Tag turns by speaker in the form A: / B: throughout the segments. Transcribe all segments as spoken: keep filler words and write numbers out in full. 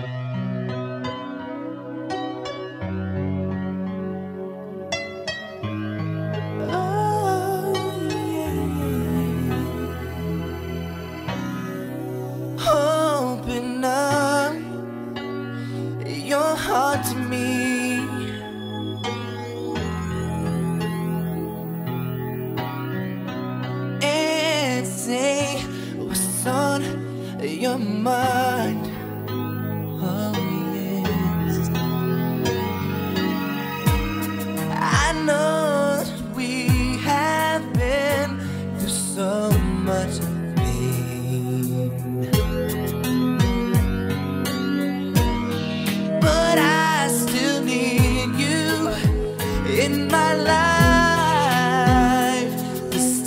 A: Open up your heart to me, and say what's on your mind. Oh yes, I know that we have been through so much pain, but I still need you in my life this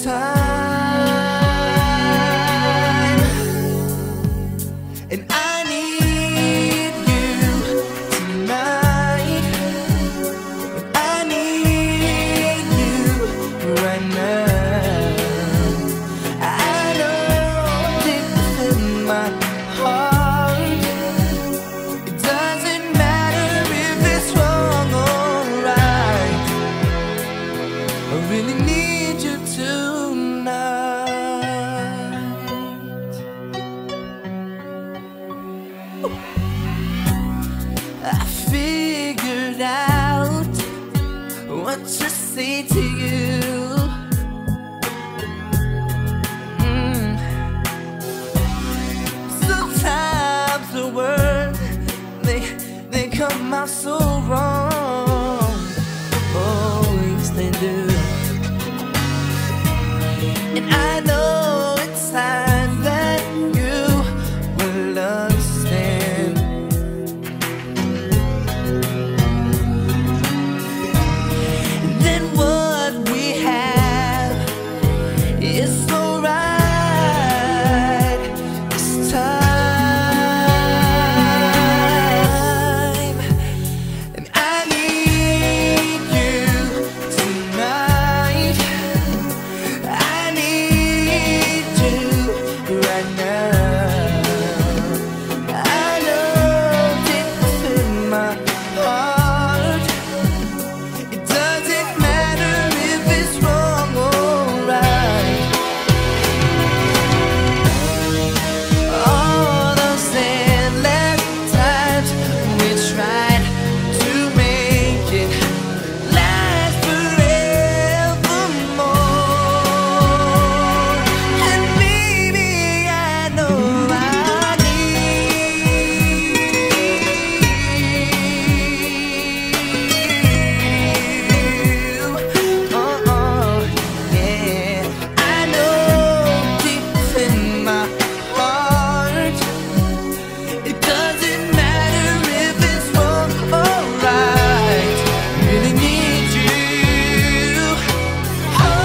A: time, and I need you tonight, I need you right now. I know deep within my heart, it doesn't matter if it's wrong or right, I really need you tonight. I figured out what to say to you. Mm. Sometimes the words, they they come out so wrong. Oh, yes they do. And I know it's time that you will understand. And then what we have is so right this time, and I need you tonight. I need you right now. I know deep within my heart, it doesn't matter if it's wrong or right. All those endless times we tried to make it last forevermore, and maybe I know I need you. Oh, oh, yeah. I know deep within my heart, it doesn't matter if it's wrong or right, really need you. Oh,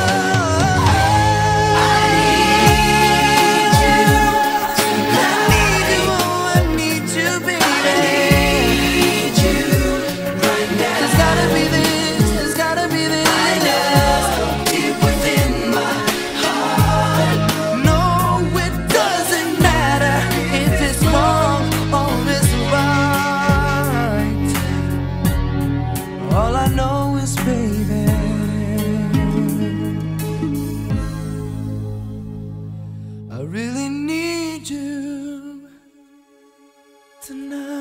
A: I need you. I need you. Oh, I need you, baby. I need you right now. There's gotta be this. There's gotta be this. I know deep within my heart. No, it doesn't matter if it's wrong or it's right. All I know is, baby, I really need you tonight.